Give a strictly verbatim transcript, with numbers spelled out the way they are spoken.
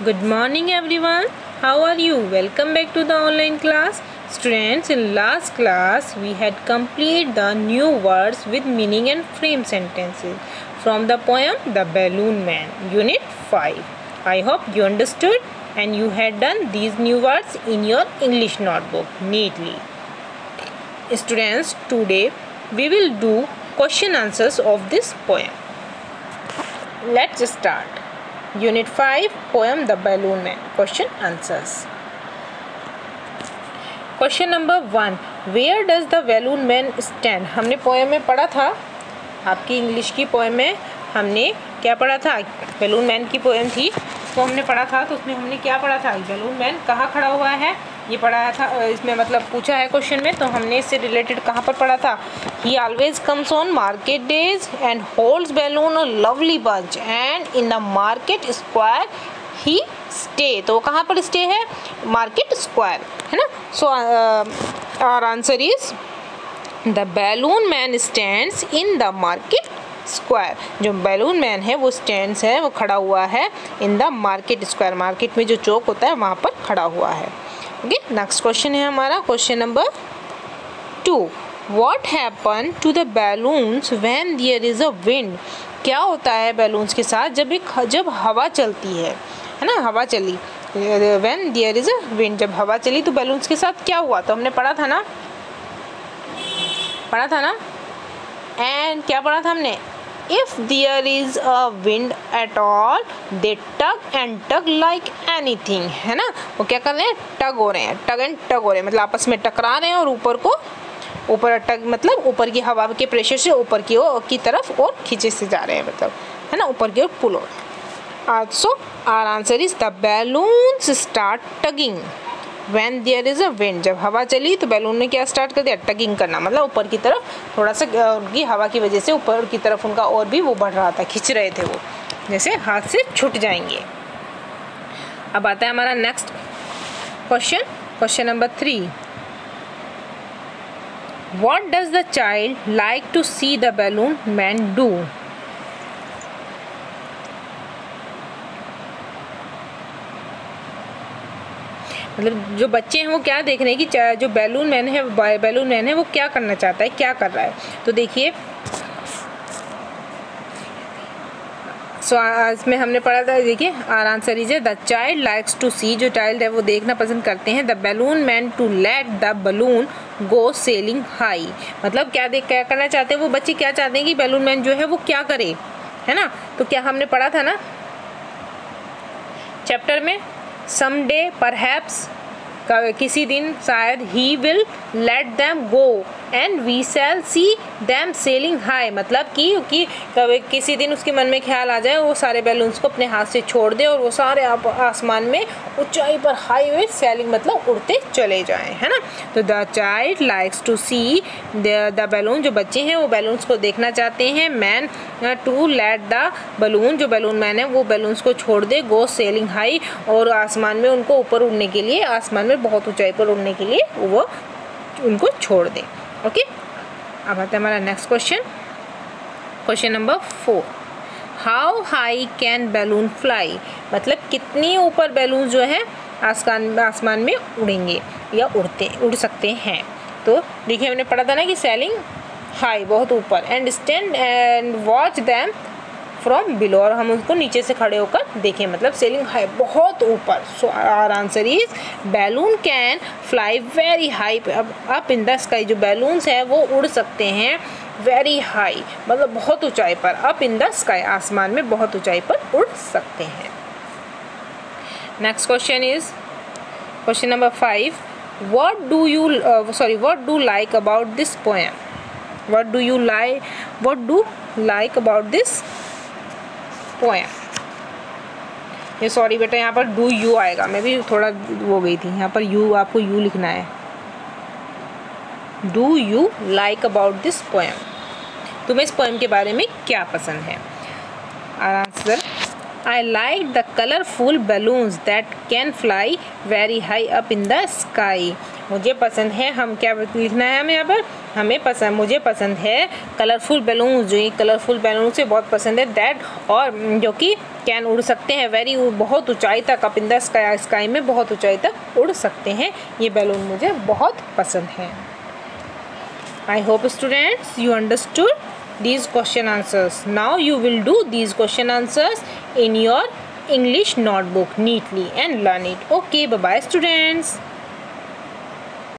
Good morning everyone. How are you? Welcome back to the online class. Students, in last class we had completed the new words with meaning and frame sentences from the poem The Balloon Man, Unit five. I hope you understood and you had done these new words in your English notebook neatly. Students, today we will do question answers of this poem. Let's start. Unit five, poem The Balloon Man. Question answers. Question number one. Where does the balloon man stand? हमने poem में पढ़ा था, आपकी English की poem में हमने क्या पढ़ा था? बैलून मैन की पोएम थी, उसको हमने पढ़ा था। तो उसमें हमने क्या पढ़ा था? बैलून मैन कहाँ खड़ा हुआ है, ये पढ़ाया था। इसमें मतलब पूछा है क्वेश्चन में, तो हमने इससे रिलेटेड कहाँ पर पढ़ा था? He always comes on market days and holds balloon a lovely bunch and in the market square he stay. तो कहाँ पर स्टे है? मार्केट स्क्वायर, है ना। So our answer is the balloon man stands in the market square. जो balloon man है वो stands है, वो खड़ा हुआ है in the market square. Market में जो चौक होता है वहाँ पर खड़ा हुआ है। ओके, नेक्स्ट क्वेश्चन है हमारा question number two. What happen to the balloons when there is a wind? क्या होता है बैलून्स के साथ जब एक जब हवा चलती है, है ना। हवा चली, when there is a wind, जब हवा चली तो बैलून्स के साथ क्या हुआ? तो हमने पढ़ा था ना, पढ़ा था ना एंड क्या पढ़ा था हमने? If there is a wind at all they tug and tug like anything, है ना। वो क्या कर रहे हैं? टग हो रहे हैं, टग एंड टग हो रहे हैं, मतलब आपस में टकरा रहे हैं और ऊपर को ऊपर टग मतलब ऊपर की हवा के प्रेशर से ऊपर की ओर की तरफ और खींचे से जा रहे हैं, मतलब है ना, ऊपर की ओर पुल हो रहे हैं। So our answer is the balloons start tugging when there is a wind. जब हवा चली तो बैलून ने क्या स्टार्ट कर दिया? टगिंग करना, मतलब ऊपर की तरफ थोड़ा सा उनकी हवा की वजह से ऊपर की तरफ उनका और भी वो बढ़ रहा था, खिंच रहे थे वो, जैसे हाथ से छूट जाएंगे। अब आता है हमारा next question, question number three. What does the child like to see the balloon man do? मतलब जो बच्चे हैं वो क्या देख रहे हैं कि जो बैलून मैन है बैलून मैन है वो क्या करना चाहता है, क्या कर रहा है। तो देखिए, सो इसमें हमने पढ़ा था, देखिए our answer is the child likes to see. जो चाइल्ड है वो देखना पसंद करते हैं the balloon man to let the balloon go sailing high. मतलब क्या देख क्या करना चाहते हैं वो बच्चे, क्या चाहते हैं कि बैलून मैन जो है वो क्या करे, है ना। तो क्या हमने पढ़ा था ना चैप्टर में, समडे परहैप्स, किसी दिन शायद, he will let them go and we shall see them sailing high. मतलब कि कि किसी दिन उसके मन में ख्याल आ जाए वो सारे बैलून्स को अपने हाथ से छोड़ दे और वो सारे आप आसमान में ऊंचाई पर हाई वे सेलिंग मतलब उड़ते चले जाएं, है ना। तो the child likes to see the balloon, जो बच्चे हैं वो बैलून्स को देखना चाहते हैं। Man to let the balloon, जो बैलून मैन है वो बैलून्स को छोड़ दे, गो सेलिंग हाई, और आसमान में उनको ऊपर उड़ने के लिए, आसमान में बहुत ऊंचाई पर उड़ने के लिए वो उनको छोड़ दे। ओके, अब आता है हमारा next question, question number four. How high can balloon fly? मतलब कितनी ऊपर बैलून जो है आसमान आसमान में उड़ेंगे या उड़ते उड़ सकते हैं। तो देखिए हमने पढ़ा था ना कि सेलिंग हाई, बहुत ऊपर, and stand and watch them from below, और हम उसको नीचे से खड़े होकर देखें, मतलब सेलिंग हाई, बहुत ऊपर। So our answer is balloon can fly very high up in the sky. जो बैलून्स हैं वो उड़ सकते हैं वेरी हाई, मतलब बहुत ऊंचाई पर, अप इन द स्काई, आसमान में बहुत ऊंचाई पर उड़ सकते हैं। Next question is question number five. What do you sorry what do like about this poem? What do you like what do like about this poem? ये सॉरी बेटा, यहाँ पर डू यू आएगा, मैं भी थोड़ा वो गई थी, यहाँ पर यू, आपको यू लिखना है। Do you like about this poem? तुम्हें इस पोएम के बारे में क्या पसंद है? Answer I like the colorful balloons that can fly very high up in the sky. मुझे पसंद है, हम क्या लिखना है हमें यहाँ पर, हमें पसंद मुझे पसंद है कलरफुल बैलून्स, जो ये कलरफुल बैलून से बहुत पसंद है, दैट और जो कि कैन उड़ सकते हैं वेरी बहुत ऊंचाई तक, up in the sky sky में बहुत ऊंचाई तक उड़ सकते हैं, ये बैलून मुझे बहुत पसंद है. I hope students you understood these question answers. Now you will do these question answers in your English notebook neatly and learn it. Okay, bye bye students.